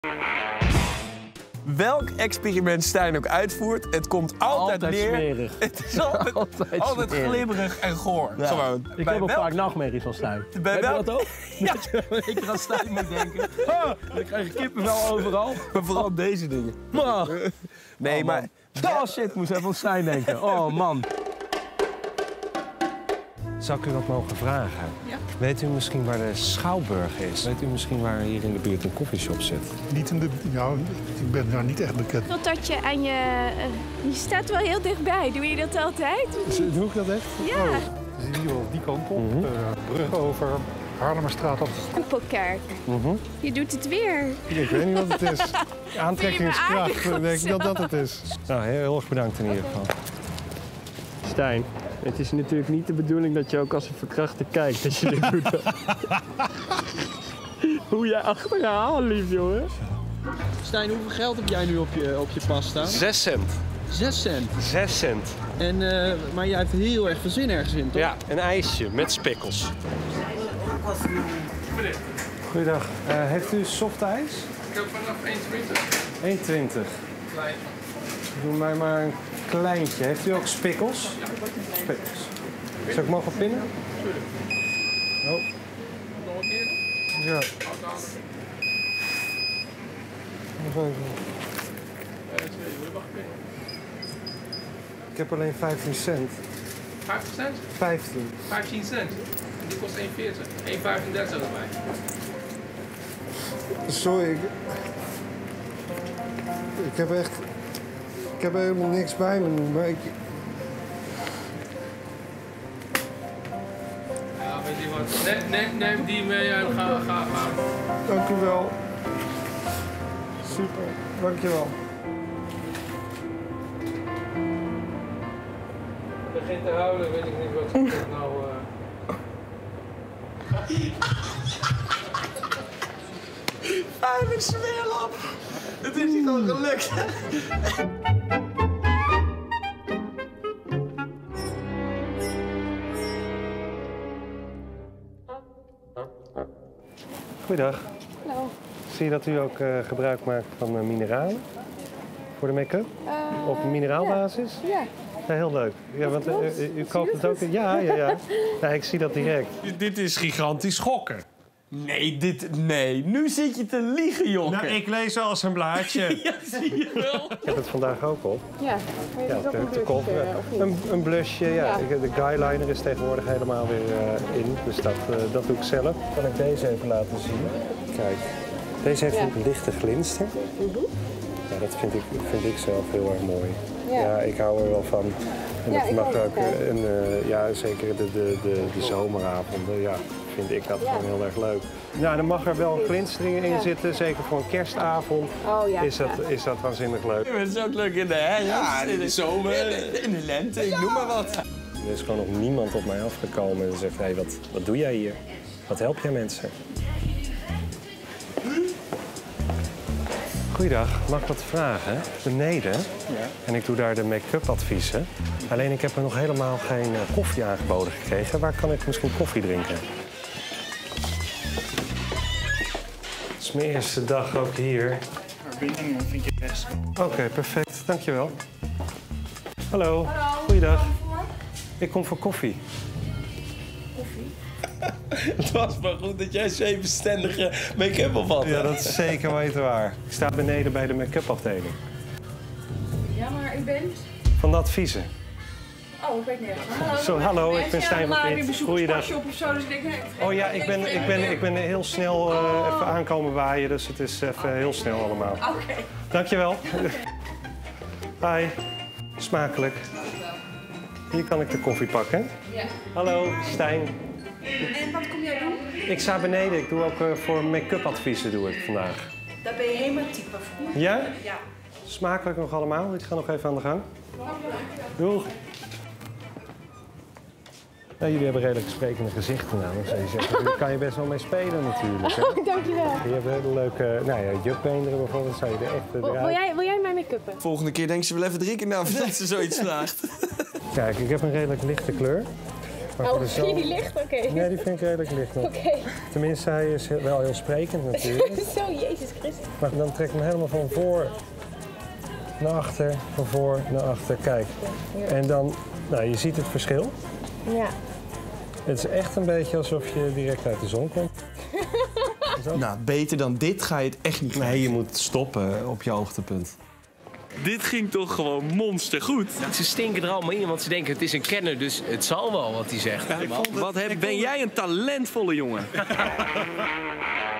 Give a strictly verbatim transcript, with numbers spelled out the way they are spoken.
Welk experiment Stijn ook uitvoert, het komt altijd, Altijd neer. smerig. Het is altijd, Altijd altijd smerig. glibberig en goor. Ja. Gewoon. Ik Bij heb ook welk- vaak nachtmerries van Stijn. Bij Heb je welk- dat ook? Ja. Dat je ik aan Stijn moet denken. Ah, dan krijg je kippenvel overal. Maar vooral deze dingen. Maar, Nee, oh, maar... man. Oh shit, moest even aan Stijn denken. Oh man. Zou ik u wat mogen vragen? Ja. Weet u misschien waar de Schouwburg is? Weet u misschien waar hier in de buurt een koffieshop zit? Niet in de, ja, ik ben daar niet echt bekend. Totdat je aan je... Uh, je staat wel heel dichtbij. Doe je dat altijd? Doe ik dat echt? Ja. Oh. Dus hier wel die kant op, mm-hmm. uh, brug over, Haarlemmerstraat op. Koepelkerk. Mm-hmm. Je doet het weer. Ik weet niet wat het is. Aantrekkingskracht, aardig denk ik of dat zo? dat het is. Nou, heel erg bedankt in ieder geval. Stijn, het is natuurlijk niet de bedoeling dat je ook als een verkrachter kijkt als je dit doet. Hoe jij achter haar aanliep, jongen. Stijn, hoeveel geld heb jij nu op je, op je pas staan? Zes cent. Zes cent. Zes cent. En, uh, maar jij hebt heel erg veel zin ergens in, toch? Ja, een ijsje met spikkels. Goeiedag. Uh, heeft u softijs? Ik heb vanaf één twintig. één twintig. Klein. Doe mij maar een kleintje. Heeft u ook spikkels? Ja. Spikkels. Zou ik mogen pinnen? Tuurlijk. Oh. Nog een keer? Ja. Afgaan. Nog even. Uh, twee, wil je wacht pinnen? Ik heb alleen vijftien cent. vijftig cent? vijftien. vijftien cent. En die kost één veertig. één vijfendertig erbij. Sorry, ik, ik heb echt... Ik heb helemaal niks bij me nu, maar ik... Ja, weet je wat? Neem, neem, neem die mee en ga, ga, ga. Dank u wel. Super, dank je wel. Begint te huilen, weet ik niet wat ze nou... Uh... Veilig smeerlap. Het is niet gewoon gelukt. Goeiedag. Hallo. Zie je dat u ook uh, gebruik maakt van uh, mineralen voor de make-up? Uh, Op mineraalbasis? Ja. Ja, heel leuk. Ja, want uh, u, u koopt het ook. Ja, ja, ja. Ja, ik zie dat direct. Dit is gigantisch schokken. Nee, dit... Nee, nu zit je te liegen, jongen. Nou, ik lees als een blaadje. Ja, zie je wel. Ik heb het vandaag ook op. Ja. Maar je Ja, doet ook te, een te blushje, kopen. uh, of niet? Een, een blushje, ja. Ja. Ik- De guyliner is tegenwoordig helemaal weer uh, in. Dus dat, uh, dat doe ik zelf. Kan ik deze even laten zien? Kijk, deze heeft Ja. een lichte glinster. Mm-hmm. Ja, dat vind ik, vind ik zelf heel erg mooi. Ja. Ja, ik hou er wel van. En Ja, dat ik mag ook, ook, ja. uh, en, uh, ja, zeker de, de, de, de zomeravonden, ja, vind ik dat Ja. gewoon heel erg leuk. Nou, dan mag er wel een glinstering in Ja. zitten, zeker voor een kerstavond. Oh ja. Is dat, ja. is dat waanzinnig leuk. Het is ook leuk in de herfst, ja, in de zomer, in de lente, ik noem maar wat. Er is gewoon nog niemand op mij afgekomen en zegt, hé, hey, wat, wat doe jij hier? Wat help jij mensen? Goeiedag, mag ik wat vragen? Beneden, Ja. en ik doe daar de make-up adviezen. Alleen ik heb er nog helemaal geen uh, koffie aangeboden gekregen. Waar kan ik misschien koffie drinken? Het is mijn eerste dag ook hier. Verbinding vind je best. Oké, perfect. Dankjewel. Hallo. Hallo. Goeiedag. Ik kom voor koffie. Het was maar goed dat jij zo'n bestendige make-up op had. Ja, dat is zeker weten waar. Ik sta beneden bij de make-up afdeling. Ja, maar u bent... Van de adviezen. Oh, ik weet niet. Hallo, Zo, hallo, ik ben Stijn van Vliet. Vliet. Ik bezoek Goeiedag. een of zo, dus ik denk... nee, Oh ja, ik ben, ik ben, ik ben heel snel uh, even aankomen waaien, dus het is even heel snel allemaal. Oké. Okay. Dankjewel. Hi. Smakelijk. Hier kan ik de koffie pakken. Ja. Hallo, Stijn. En wat kom jij doen? Ik sta beneden. Ik doe ook uh, voor make-up adviezen doe ik vandaag. Daar ben je helemaal type voor. Ja? Ja. Smakelijk nog allemaal. Ik ga nog even aan de gang. Doeg. Ja, jullie hebben redelijk sprekende gezichten namelijk. Zou je zeggen. Daar kan je best wel mee spelen natuurlijk. Hè? Oh, dankjewel. Je hebt hele leuke, nou ja, jukbeenderen bijvoorbeeld. Zou je er echt Wil, wil, jij, wil jij mij make-uppen? Volgende keer denkt ze wel even drie keer na voordat ze zoiets vraagt. Kijk, ik heb een redelijk lichte kleur. Maar voor Oh, de vind je zomer- die licht? Oké. Nee, die vind ik redelijk licht nog. Oké. Tenminste, hij is wel heel sprekend natuurlijk. Zo, Jezus Christus. Maar dan trek ik hem helemaal van voor naar achter, van voor naar achter. Kijk. En dan, nou, je ziet het verschil. Ja. Het is echt een beetje alsof je direct uit de zon komt. Nou, beter dan dit ga je het echt niet krijgen. Nee, je moet stoppen op je hoogtepunt. Dit ging toch gewoon monstergoed. Ze stinken er allemaal in, want ze denken het is een kenner, dus het zal wel wat hij zegt. Wat heb, ben jij een talentvolle jongen.